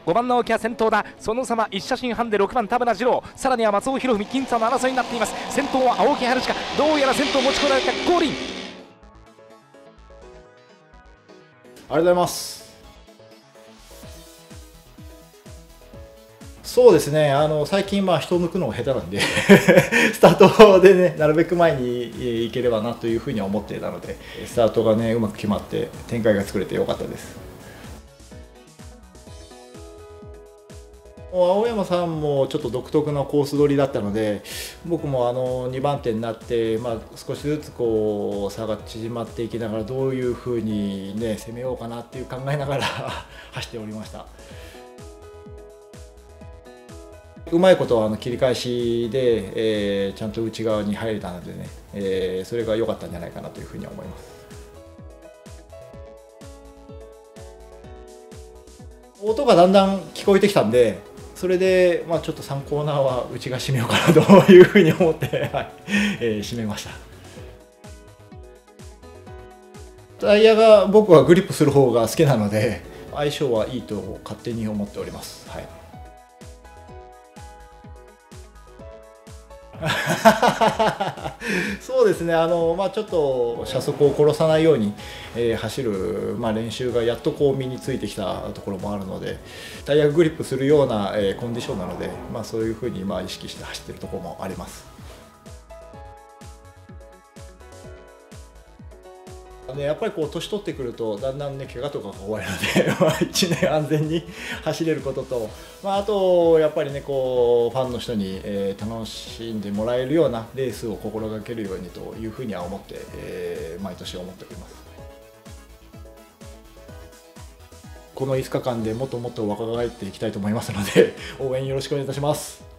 5番の青木は先頭だ。その差は1写真半で6番田村次郎、さらには松尾博文、僅差の争いになっています。先頭は青木春近、どうやら先頭持ちこられたゴールイン。 ありがとうございます。そうですね、最近、人を抜くのが下手なんでスタートでね、なるべく前に行ければなというふうには思っていたので、スタートがね、うまく決まって、展開が作れてよかったです。青山さんもちょっと独特なコース取りだったので、僕も2番手になって、少しずつこう差が縮まっていきながら、どういうふうに、ね、攻めようかなっていう考えながら走っておりました。うまいことは切り返しで、ちゃんと内側に入れたのでね、それが良かったんじゃないかなというふうに思います。音がだんだん聞こえてきたんで、それで、ちょっと3コーナーは内が締めようかなというふうに思って、はい締めました。タイヤが僕はグリップする方が好きなので、相性はいいと勝手に思っております。はいそうですね、ちょっと車速を殺さないように、走る、練習がやっとこう身についてきたところもあるので、タイヤグリップするような、コンディションなので、そういうふうに意識して走っているところもあります。やっぱりこう年取ってくるとだんだんね怪我とかが怖いので1年安全に走れることと、あとやっぱりねこうファンの人に、楽しんでもらえるようなレースを心がけるようにというふうには思って、毎年思っております。この5日間でもっともっと若返っていきたいと思いますので応援よろしくお願いいたします。